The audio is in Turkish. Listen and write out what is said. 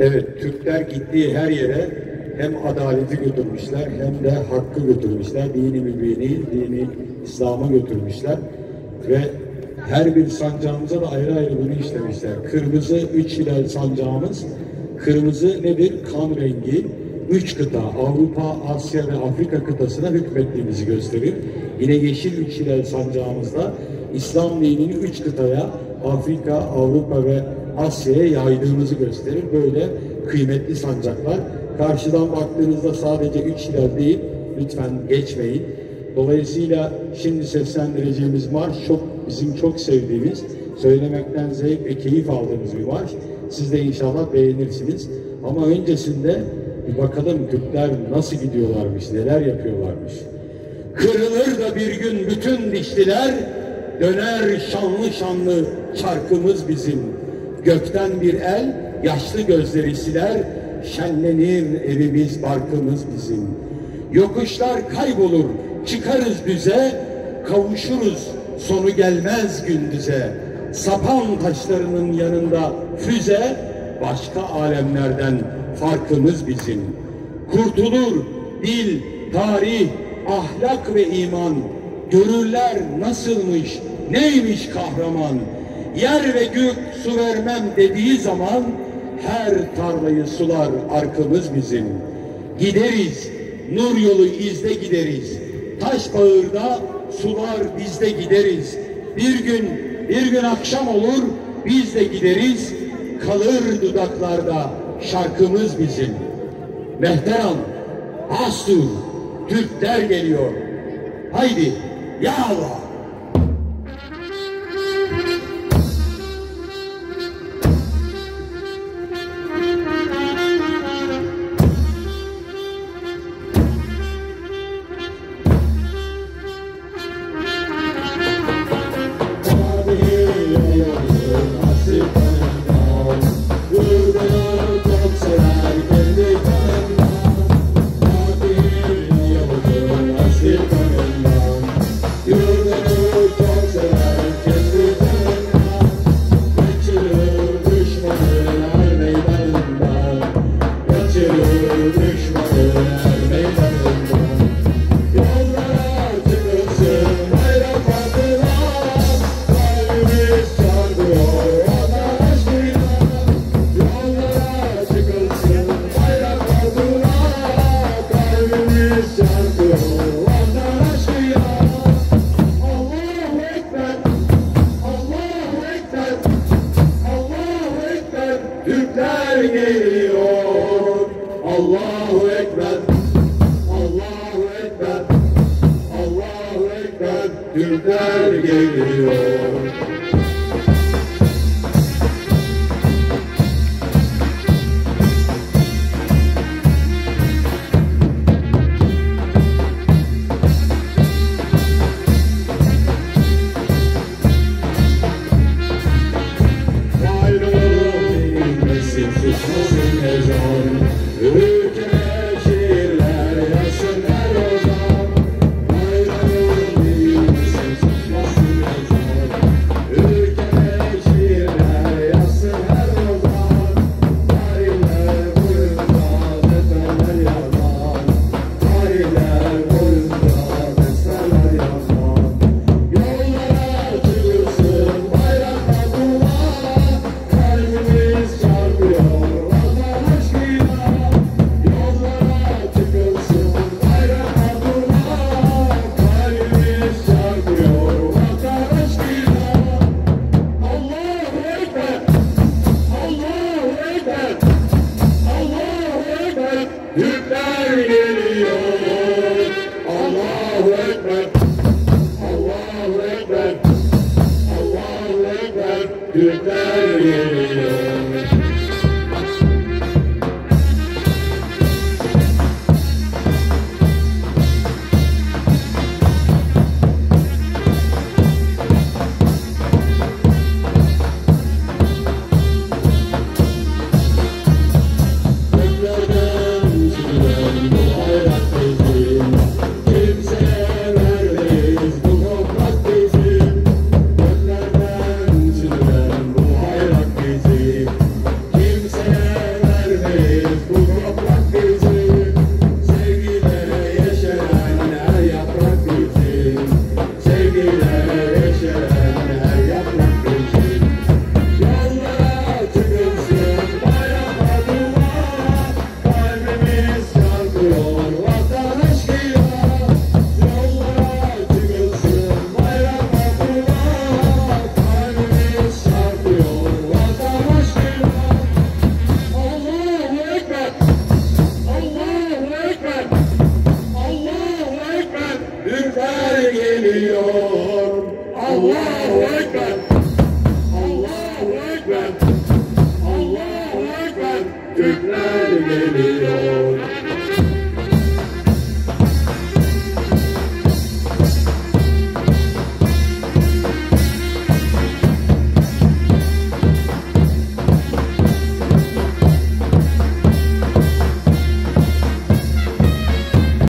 Evet, Türkler gittiği her yere hem adaleti götürmüşler hem de hakkı götürmüşler. Dini mübini, dini İslam'a götürmüşler. Ve her bir sancağımıza da ayrı ayrı bunu işlemişler. Kırmızı 3 hilal sancağımız, kırmızı nedir? Kan rengi. 3 kıta, Avrupa, Asya ve Afrika kıtasına hükmettiğimizi gösterir. Yine yeşil 3 hilal sancağımızda İslam dinini 3 kıtaya, Afrika, Avrupa ve Asya'ya yaydığımızı gösterir. Böyle kıymetli sancaklar. Karşıdan baktığınızda sadece 3 hilal değil, lütfen geçmeyin. Dolayısıyla şimdi seslendireceğimiz marş bizim çok sevdiğimiz, söylemekten zevk ve keyif aldığımız bir marş. Siz de inşallah beğenirsiniz. Ama öncesinde bir bakalım Türkler nasıl gidiyorlarmış, neler yapıyorlarmış. Kırılır da bir gün bütün dişliler, döner şanlı şanlı çarkımız bizim. Gökten bir el, yaşlı gözleri siler, şenlenir evimiz, barkımız bizim. Yokuşlar kaybolur, çıkarız düze, kavuşuruz sonu gelmez gündüze. Sapan taşlarının yanında füze, başka alemlerden farkımız bizim. Kurtulur dil, tarih, ahlak ve iman, görürler nasılmış, neymiş kahraman. Yer ve gök su vermem dediği zaman, her tarlayı sular arkamız bizim. Gideriz, nur yolu izde gideriz. Taş bağırda sular bizde gideriz. Bir gün akşam olur, biz de gideriz. Kalır dudaklarda şarkımız bizim. Mehteran, Astur, Türkler geliyor. Haydi, ya Allah! Türkler geliyor. Allahu Ekber. Allahu Ekber. Allahu Ekber. Türkler geliyor. Türkler geliyor. Allahu Ekber. Allahu Ekber. Allahu Ekber. Türkler geliyor. Bizim geliyor. Allahu Ekber.